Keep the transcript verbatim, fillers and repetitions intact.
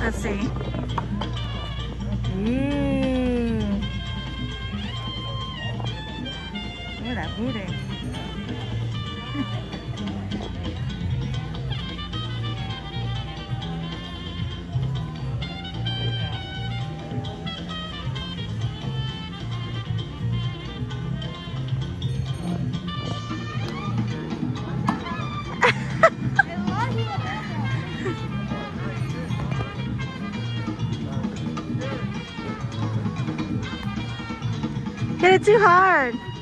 Let's see. Ooh. Look at that booty. Hit it too hard.